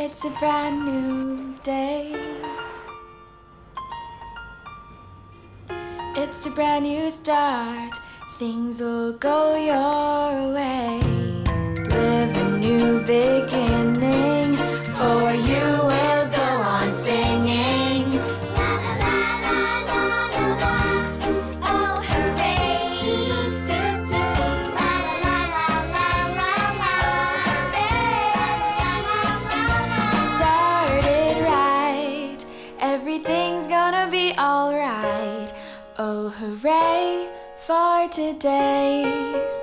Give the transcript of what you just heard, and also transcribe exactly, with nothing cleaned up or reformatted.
It's a brand new day. It's a brand new start. Things will go your way. Live a new beginning. For you will go on singing. La la la la la la la. Oh hooray! Do do. La la la la la la la. Started right. Everything's gonna be alright. Oh hooray for today.